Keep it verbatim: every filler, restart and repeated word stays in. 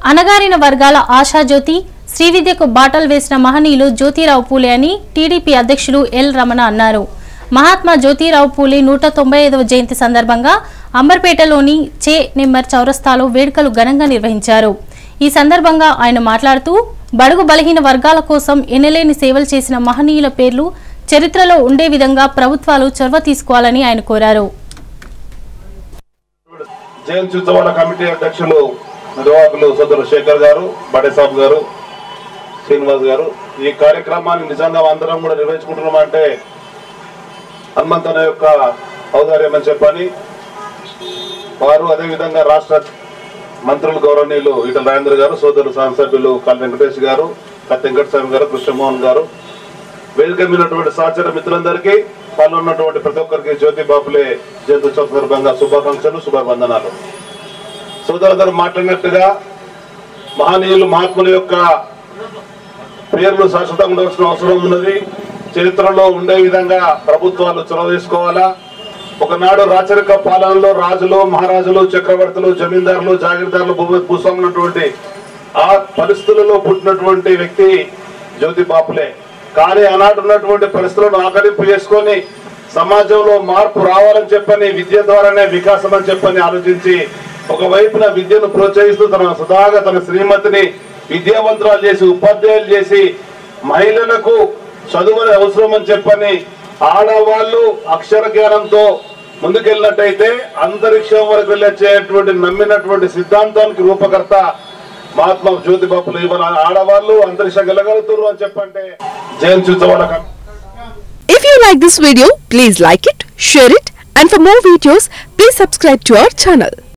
అనగారిన వర్గాల ఆశాజ్యోతి శ్రీ విద్యకు బాటలు వేసిన మహనీయులు జ్యోతిరావు పూలే అని టీడీపీ అధ్యక్షులు ఎల్ రమణ అన్నారు. మహాత్మా జ్యోతిరావు పూలే నూట తొంభై ఐదవ జయంతి సందర్భంగా అంబర్పేటలోని చే నెంబర్ చౌరస్తాలో వేడుకలు ఘనంగా నిర్వహించారు. ఈ సందర్భంగా ఆయన మాట్లాడుతూ బడుగు బలహీన వర్గాల కోసం ఎనలేని సేవలు చేసిన మహనీయుల పేర్లు చరిత్రలో ఉండే విధంగా ప్రభుత్వాలు చొరవ తీసుకోవాలని ఆయన కోరారు. జయంతి ఉత్సవాల కమిటీ అధ్యక్షులు నిర్వాహకులు సోదరు శేఖర్ గారు, బడేసాబ్ గారు, శ్రీనివాస్ గారు, ఈ కార్యక్రమాన్ని నిజంగా అందరం కూడా నిర్వహించుకుంటున్నామంటే హనుమంతన యొక్క ఔదార్యం అని చెప్పని వారు, అదేవిధంగా రాష్ట్ర మంత్రులు గౌరవనీయులు ఈటల రాజేంద్ర గారు, సోదరు శాసనసభ్యులు కల్ వెంకటేష్ గారు, కత్తి వెంకటస్వామి గారు, కృష్ణమోహన్ గారు, వేదిక మీదటువంటి సహచర మిత్రులందరికీ, పాల్గొన్నటువంటి ప్రతి ఒక్కరికి జ్యోతి బాపులే జయంతి ఉత్సవ సందర్భంగా శుభాకాంక్షలు, శుభవందనాలు. సోదరులందరూ మాట్లాడినట్టుగా మహనీయులు మహాత్ముల యొక్క పేర్లు శాశ్వతంగా ఉండవలసిన అవసరం ఉన్నది. చరిత్రలో ఉండే విధంగా ప్రభుత్వాలు చొరవ తీసుకోవాలా. ఒకనాడు రాచరిక పాలనలో రాజులు, మహారాజులు, చక్రవర్తులు, జమీందారులు, జాగీర్దారులు, భూ భూస్వాములటువంటి ఆ పరిస్థితులలో పుట్టినటువంటి వ్యక్తి జ్యోతి బాపులే. కానీ ఆనాడు ఉన్నటువంటి పరిస్థితులను ఆకలింపు చేసుకొని సమాజంలో మార్పు రావాలని చెప్పని విద్య ద్వారానే వికాసం అని చెప్పని ఆలోచించి ఒకవైపున విద్యను ప్రోత్సహిస్తూ తన సుధాగా తన శ్రీమతిని విద్యావంతురాలు చేసి ఉపాధ్యాయులు చేసి మహిళలకు చదువుని అవసరం అని చెప్పని ఆడవాళ్ళు అక్షర జ్ఞానంతో ముందుకెళ్ళినట్టయితే అంతరిక్షం వరకు వెళ్ళొచ్చేటువంటి నమ్మినటువంటి సిద్ధాంతానికి రూపకర్త మహాత్మా జ్యోతి బాపులే. ఇవాళ ఆడవాళ్ళు అంతరిక్షం వెళ్ళగలుగుతారు అని చెప్పంటే జయంతి ఉత్సవాల. If you like this video, please like it, share it, and for more videos, please subscribe to our channel.